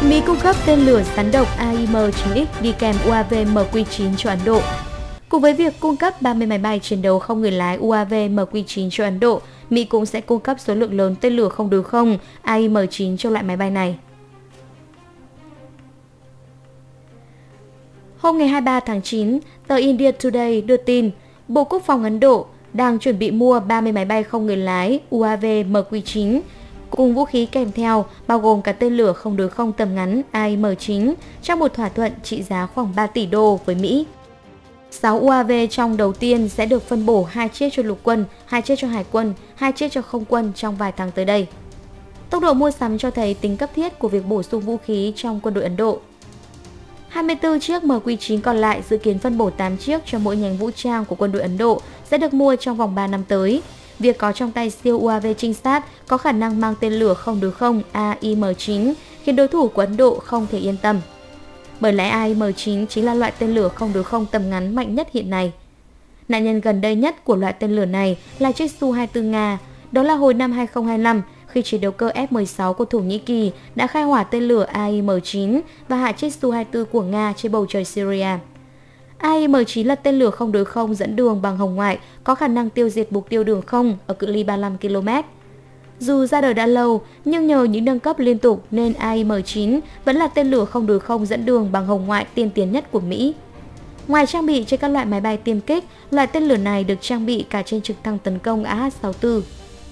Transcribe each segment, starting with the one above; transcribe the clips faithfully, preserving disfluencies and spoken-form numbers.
Mỹ cung cấp tên lửa rắn độc A I M chín X đi kèm U A V M Q chín cho Ấn Độ. Cùng với việc cung cấp ba mươi máy bay chiến đấu không người lái U A V M Q chín cho Ấn Độ, Mỹ cũng sẽ cung cấp số lượng lớn tên lửa không đối không A I M chín cho loại máy bay này. Hôm ngày hai mươi ba tháng chín, tờ India Today đưa tin Bộ Quốc phòng Ấn Độ đang chuẩn bị mua ba mươi máy bay không người lái U A V M Q chín cùng vũ khí kèm theo, bao gồm cả tên lửa không đối không tầm ngắn A I M chín trong một thỏa thuận trị giá khoảng ba tỷ đô với Mỹ. sáu U A V trong đầu tiên sẽ được phân bổ hai chiếc cho lục quân, hai chiếc cho hải quân, hai chiếc cho không quân trong vài tháng tới đây. Tốc độ mua sắm cho thấy tính cấp thiết của việc bổ sung vũ khí trong quân đội Ấn Độ. hai mươi tư chiếc M Q chín còn lại dự kiến phân bổ tám chiếc cho mỗi nhánh vũ trang của quân đội Ấn Độ sẽ được mua trong vòng ba năm tới. Việc có trong tay siêu U A V trinh sát có khả năng mang tên lửa không đối không A I M chín khiến đối thủ của Ấn Độ không thể yên tâm. Bởi lẽ A I M chín chính là loại tên lửa không đối không tầm ngắn mạnh nhất hiện nay. Nạn nhân gần đây nhất của loại tên lửa này là chiếc Su hai mươi tư Nga, đó là hồi năm hai không hai lăm khi chiến đấu cơ F mười sáu của Thổ Nhĩ Kỳ đã khai hỏa tên lửa A I M chín và hạ chiếc Su hai mươi tư của Nga trên bầu trời Syria. A I M chín là tên lửa không đối không dẫn đường bằng hồng ngoại, có khả năng tiêu diệt mục tiêu đường không ở cự ly ba mươi lăm ki lô mét. Dù ra đời đã lâu, nhưng nhờ những nâng cấp liên tục nên A I M chín vẫn là tên lửa không đối không dẫn đường bằng hồng ngoại tiên tiến nhất của Mỹ. Ngoài trang bị trên các loại máy bay tiêm kích, loại tên lửa này được trang bị cả trên trực thăng tấn công A H sáu mươi tư.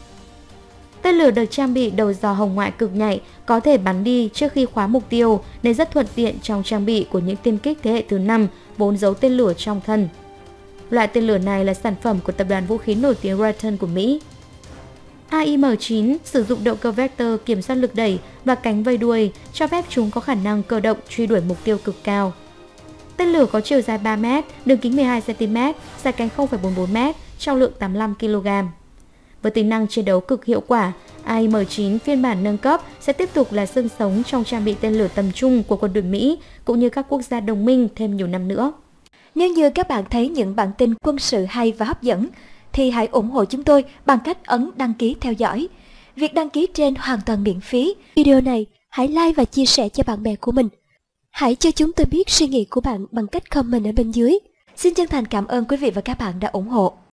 Tên lửa được trang bị đầu dò hồng ngoại cực nhạy, có thể bắn đi trước khi khóa mục tiêu nên rất thuận tiện trong trang bị của những tiêm kích thế hệ thứ năm vốn giấu tên lửa trong thân. Loại tên lửa này là sản phẩm của tập đoàn vũ khí nổi tiếng Raytheon của Mỹ. A I M chín sử dụng động cơ vector kiểm soát lực đẩy và cánh vây đuôi, cho phép chúng có khả năng cơ động truy đuổi mục tiêu cực cao. Tên lửa có chiều dài ba mét, đường kính mười hai xăng ti mét, dài cánh không phẩy bốn mươi bốn mét, trọng lượng tám mươi lăm ki lô gam. Với tính năng chiến đấu cực hiệu quả, A I M chín phiên bản nâng cấp sẽ tiếp tục là xương sống trong trang bị tên lửa tầm trung của quân đội Mỹ cũng như các quốc gia đồng minh thêm nhiều năm nữa. Nếu như các bạn thấy những bản tin quân sự hay và hấp dẫn, thì hãy ủng hộ chúng tôi bằng cách ấn đăng ký theo dõi. Việc đăng ký trên hoàn toàn miễn phí. Video này hãy like và chia sẻ cho bạn bè của mình. Hãy cho chúng tôi biết suy nghĩ của bạn bằng cách comment ở bên dưới. Xin chân thành cảm ơn quý vị và các bạn đã ủng hộ.